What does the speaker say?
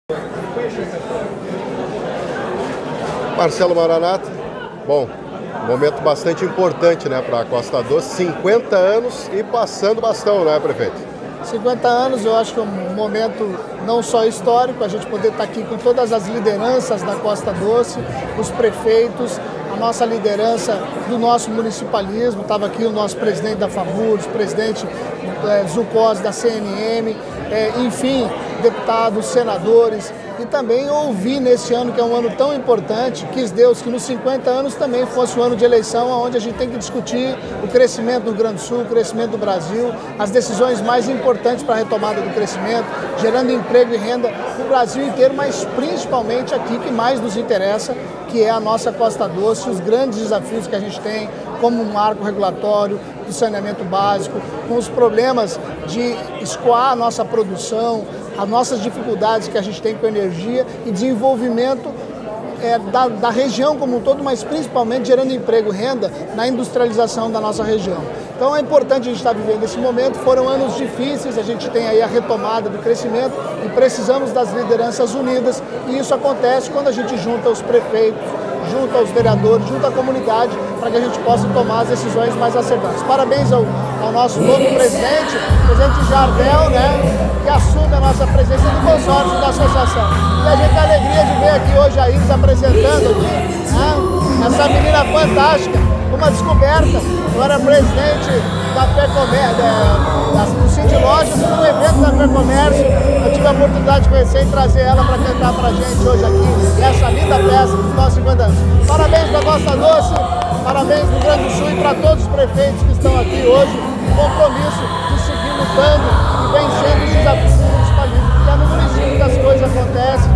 Marcelo Maranata, bom, momento bastante importante, né, para a Costa Doce, 50 anos e passando bastão, né, prefeito? 50 anos, eu acho que é um momento não só histórico, a gente poder estar aqui com todas as lideranças da Costa Doce, os prefeitos, a nossa liderança do nosso municipalismo, estava aqui o nosso presidente da FAMURS, presidente Zucos da CNM, enfim, deputados, senadores, e também ouvir nesse ano, que é um ano tão importante, quis Deus que nos 50 anos também fosse um ano de eleição, onde a gente tem que discutir o crescimento do Rio Grande do Sul, o crescimento do Brasil, as decisões mais importantes para a retomada do crescimento, gerando emprego e renda no Brasil inteiro, mas principalmente aqui que mais nos interessa, que é a nossa Costa Doce, os grandes desafios que a gente tem, como um marco regulatório do saneamento básico, com os problemas de escoar a nossa produção, as nossas dificuldades que a gente tem com energia e desenvolvimento da região como um todo, mas principalmente gerando emprego e renda na industrialização da nossa região. Então é importante a gente estar vivendo esse momento, foram anos difíceis, a gente tem aí a retomada do crescimento e precisamos das lideranças unidas, e isso acontece quando a gente junta os prefeitos, junto aos vereadores, junto à comunidade, para que a gente possa tomar as decisões mais acertadas. Parabéns ao nosso novo presidente, o presidente Jardel, né, que assume a nossa presença do consórcio da associação. E a gente tem a alegria de ver aqui hoje a Iris apresentando aqui, né, essa menina fantástica, uma descoberta. Eu era presidente da FEComércio, do Cindy Lojas, no evento da FEComércio. Eu tive a oportunidade de conhecer e trazer ela para cantar para a gente hoje aqui, essa linda peça dos nossos 50 anos. Parabéns para a Costa Doce, parabéns para o Rio Grande do Sul e para todos os prefeitos que estão aqui hoje, o compromisso de seguir lutando e vencendo os desafios do municipalismo, porque é no município que as coisas acontecem,